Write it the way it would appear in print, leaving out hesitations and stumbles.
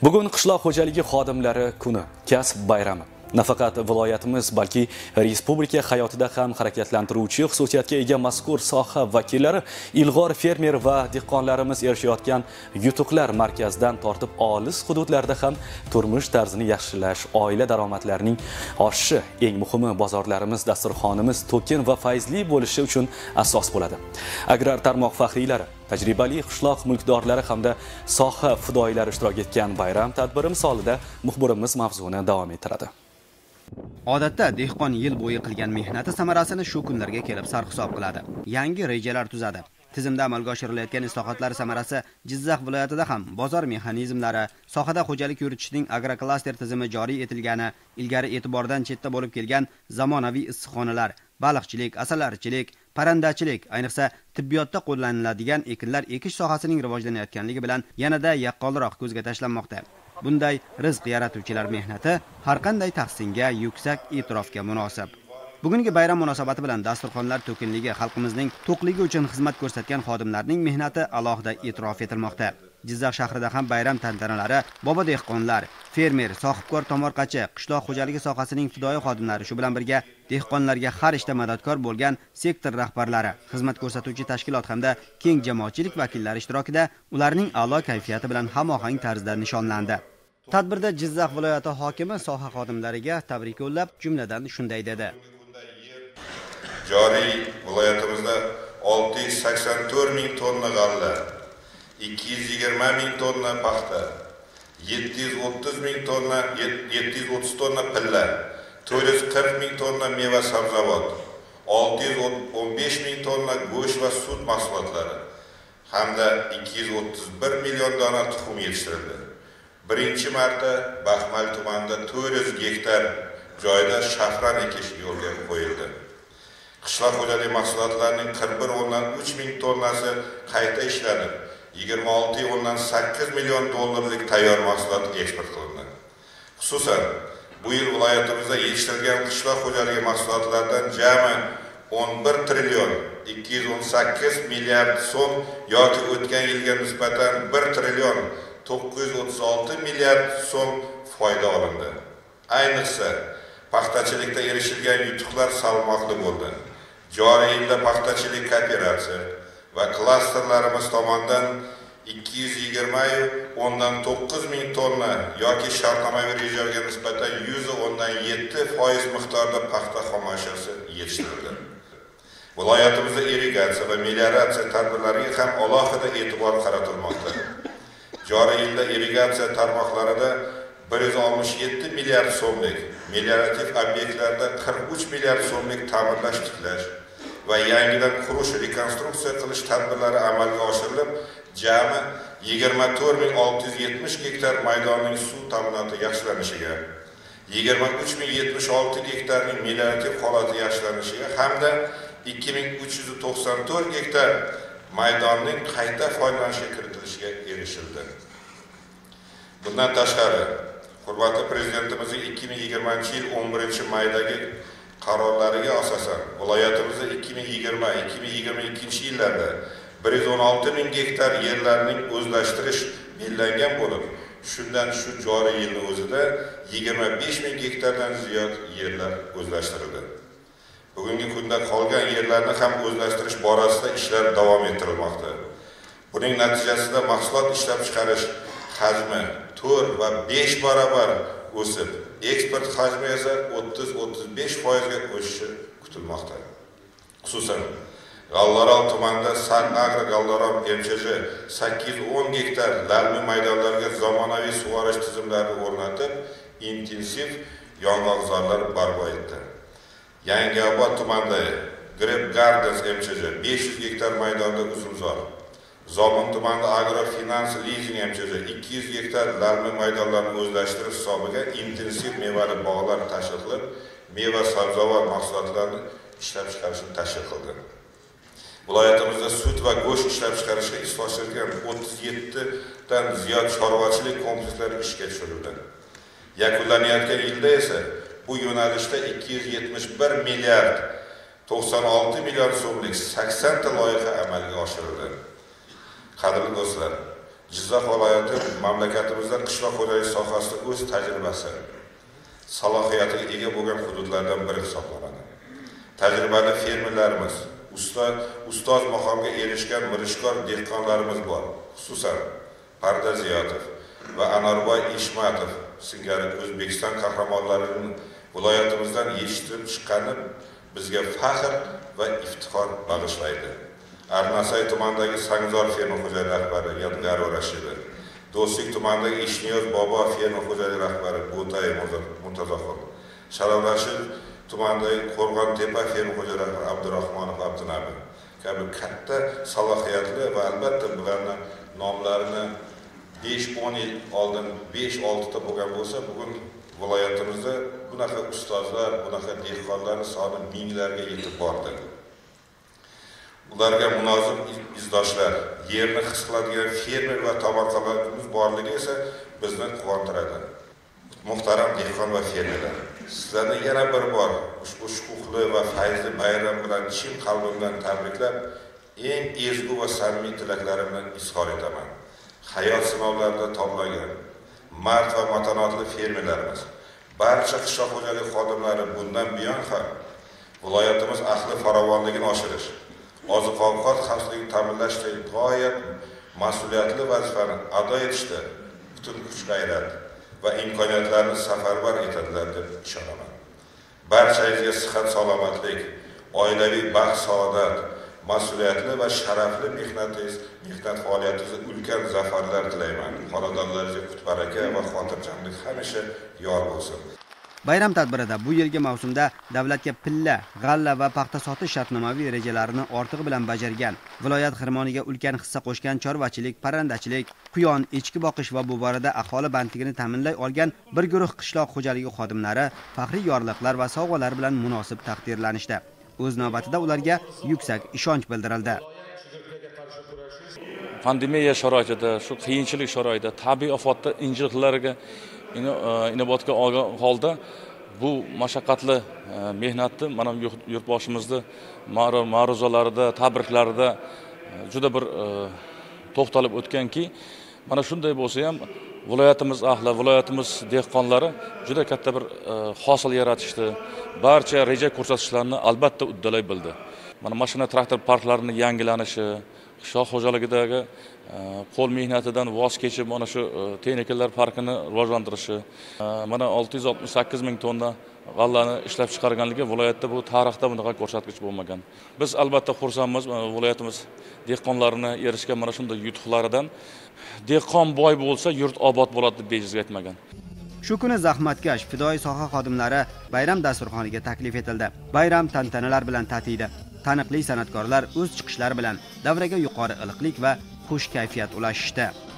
Bugun qishloq xo'jaligi xodimlari kuni, kasb bayrami. Nafaqat viloyatimiz, balki respublika hayotida ham harakatlantiruvchi xususiyatga ega mazkur soha vakillari ilg'or fermer va dehqonlarimiz erishayotgan yutuqlar markazidan tortib olis hududlarda ham turmush tarzini yaxshilash, oila daromadlarining oshishi, eng muhimi bozorlarimiz, dasturxonimiz to'kin va fayzli bo'lishi uchun asos bo'ladi. Agrar tarmoq faxriylari, tajribali qishloq mulkdorlari hamda soha fidoyilari ishtirok etgan bayram tadbiri misolida muxbirimiz mavzuni davom ettiradi. Odatda dehqon yil bo'yi qilgan mehnati samarasini shu kunlarga kelib sarhisob qiladi. Yangi rejalar tuzadi. Tizimda amalga oshirilayotgan islohotlar samarasi Jizzax viloyatida ham bozor mexanizmlari, sohada xo'jalik yuritishning agroklaster tizimi joriy etilgani, ilgari e'tibordan chetda bo'lib kelgan zamonaviy issiqxonalar, baliqchilik, asalarichilik, parandachilik, ayniqsa tibbiyotda qo'llaniladigan ekinlar ekish sohasining rivojlanayotganligi bilan yanada yaqqolroq ko'zga tashlanmoqda. Bunday rizq yaratuvchilar mehnati har qanday tahsinga, yuksak e'tirofga munosib. Bugungi bayram munosabati bilan dasturxonlar to'kinligi, xalqimizning to'qligi uchun xizmat ko'rsatgan xodimlarning mehnati alohida e'tirof etilmoqda. Jizzax shahrida ham bayram tantanalari bobo dehqonlar, fermer, sohibkor tomorqachi, qishloq xo'jaligi sohasining fidoyi xodimlari, shu bilan birga dehqonlarga har ishda madadkor bo'lgan sektor rahbarlari, xizmat ko'rsatuvchi tashkilot hamda keng jamoatchilik vakillari ishtirokida ularning a'lo kayfiyati bilan hamohang tarzda nishonlandi. Tadbirda Jizzax viloyati hokimi soha xodimlariga tabrik yo'llab, jumladan shunday dedi. Joriy viloyatimizda 684 ming tonna g'alla, 220 ming tonna paxta, 730 ming tonna, 730 tonna pilla, 440 ming tonna meva sabzavot, 615 ming tonna go'sht va sut mahsulotlari hamda 231 million dona tuxum yetishtirildi. Birinchi marta Baxmal tumanida 400 gektar joyda shafran ekish yo'lga qo'yildi. Qishloq xo'jaligi mahsulotlarining 41,3 ming tonnasi qayta ishlanib, 26,8 million dollarlik tayyor mahsulot eksport qilindi. Xususan, bu yil viloyatimizda yetishtirilgan qishloq xo'jaligi mahsulotlaridan jami 11 trillion 218 milliard so'm yoki o'tgan yilga nisbatan 1 trillion 936 milliard so'm foyda olindi. Ayniqsa, paxtachilikda erishilgan yutuqlar salmoqli bo'ldi. Joriy yilda paxtachilik kooperatsiya va klasterlarimiz tomonidan 220,9 ming tonna yoki shartnomaviy rejaga nisbatan 100,7% miqdorda paxta xomashyosi yetishtirildi. Viloyatimizda irrigatsiya va melioratsiya tadbirlariga ham alohida e'tibor qaratilmoqda. Joriy yilda irrigatsiya tarmoqlarida 167 milliard so'mlik, meliorativ obyektlarda 43 milliard so'mlik ta'mirlash, tiklash va yangidan qurish, rekonstruksiya qilish tadbirlari amalga oshirilib, jami 24,670 gektar maydonning suv ta'minoti yaxshilanishiga, 23,076 gektarning meliorativ holati yaxshilanishiga hamda 2,394 gektar maydonning qayta foydalanishga kiritilishiga erishildi. Bundan tashqari, hurmatli Prezidentimizning 2020-yil 11-maydagi qarorlariga asosan viloyatimizda 2020-2022 yillarda 116 ming gektar yerlarning o'zlashtirish belgilangan bo'lib, shundan shu joriy yilning o'zida 25 ming gektardan ziyod yerlar o'zlashtirildi. Bugungi kunda qolgan yerlarni ham o'zlashtirish borasida ishlar davom ettirilmoqda. Buning natijasida mahsulot ishlab chiqarish hajmi 4 va 5 barobar o'sib, eksport hajmi esa 30-35% ga o'sishi kutilmoqda. Xususan, G'allaorol tumanida San-Agro G'allaorol MChJ 810 gektar lalmi maydonlarga zamonaviy sug'orish tizimlarini o'rnatib, intensiv yong'oqzorlar barpo etdi. Yangiobod tumanida Grep Gardens MChJ 500 gektar maydonda uzumzor, Zomin tumanida Agrofinans Leasing MChJ 200 gektar lalmi maydonlarni o'zlashtirish hisobiga intensiv mevali bog'lar tashkil qilib, meva sabzavot mahsulotlarini ishlab chiqarishni tashkil qildi. Viloyatimizda sut va go'sht ishlab chiqarishga ixtisoslashgan 37 dan ziyod chorvachilik komplekslari ishga tushirildi. Yakunlanayotgan yilda esa bu yo'nalishda 271 milliard 96 million so'mlik 80 ta loyiha amalga oshirildi. Qadrli do'stlar, Jizzax viloyati mamlakatimizda qishloq xo'jaligi sohasida o'z tajribasi, salohiyatiga ega bo'lgan hududlardan biri hisoblanadi. Tajribali fermerlarimiz, ustoz maqomga erishgan mirishkor dehqonlarimiz bor. Xususan, Parda Ziyotov va Anorboy Ishmatov singari O'zbekiston qahramonlarining viloyatimizdan yetishtirib chiqqani bizga faxr va iftixor bag'ishlaydi. Arnasay tumanidagi Sangzor ferma xo'jaligi rahbari Yodgorov Rashidov, Do'stlik tumanidagi Ishniyoz Bobo ferma xo'jaligi rahbari Bo'tay Murtazoxon, Sharovrashid tumanidagi Qo'rg'on-Tepa ferma xo'jaligi rahbari Abdurahmonov Abdunabi kabi katta salohiyatli va albatta bularning nomlarini 5-10 yil oldin 5-6 ta bo'lgan bo'lsa, bugun viloyatimizda bunaqa ustozlar, bunaqa dehqonlar soni minglarga yetib bordi. Ularga munosib izdoshlar, yerni his qiladigan fermer va tomorqalarimiz borligi esa bizni quvontiradi. Muhtaram dehqon va fermerlar, sizlarni yana bir bor ushbu shukuhli va fayzli bayram bilan chin qalbimdan tabriklab, eng ezgu va samimiy tilaklarimni izhor etaman. Hayot sinovlarida toblangan mard va matonatli fermerlarimiz, barcha qishloq xo'jaligi xodimlari bundan buyon ham viloyatimiz ahli farovonligini oshirish, oziq-ovqat xavfsizligini ta'minlashdagi g'oyat mas'uliyatli vazifani ado etishda butun kuch-g'ayrat va imkoniyatlarni safarbar etadilar deb ishonaman. Barchangizga sihat, salomatlik, oilaviy baxt, saodat, mas'uliyatli va sharafli mehnat faoliyatingizda ulkan zafarlar tilayman. Xonadonlaringizga qut-baraka va xotirjamlik hamisha yor bo'lsin. Bayram tadbirida bu yilgi mavsumda davlatga pilla, g'alla va paxta sotish shartnomaviy rejalarini ortig'i bilan bajargan, viloyat xirmoniga ulkan hissa qo'shgan chorvachilik, parrandachilik, quyon, echki boqish va bu borada aholi bandligini ta'minlay olgan bir guruh qishloq xo'jaligi xodimlari faxriy yorliqlar va sovg'alar bilan munosib taqdirlanishdi. O'z navbatida ularga yuksak ishonch bildirildi. Pandemiya sharoitida, shu qiyinchilik sharoitida, tabiiy ofatda injiqlarga inobatga olgan holda bu mashaqqatli mehnatni mana yurtboshimizda ma'ruzalarida, tabriklarida juda bir to'xtalib o'tganki, mana shunday bo'lsa ham viloyatimiz ahli, viloyatimiz dehqonlari juda katta bir hosil yaratishdi. Barcha reja ko'rsatishlarni albatta uddalay bildi. Mana mashina traktor parklarining yangilanishi, qishloq xo'jaligidagi qo'l mehnatidan voz kechib mana shu texnikalar parkini rivojlantirishi, mana 668 ming tonna g'allani ishlab chiqarganligi viloyatda bu tarixda bunaqa ko'rsatkich bo'lmagan. Biz albatta xursandmiz viloyatimiz dehqonlarini erishgan mana shunday yutuqlaridan. Dehqon boy bo'lsa, yurt obod bo'ladi deb bejizga aytmagan. Shu kuni zahmatkash fidoi soha xodimlari bayram dasturxoniga taklif etildi. Bayram tantanalar bilan tatiydi. Taniqli san'atkorlar o'z chiqishlari bilan davraga yuqori iliqlik va xush kayfiyat ulashishdi.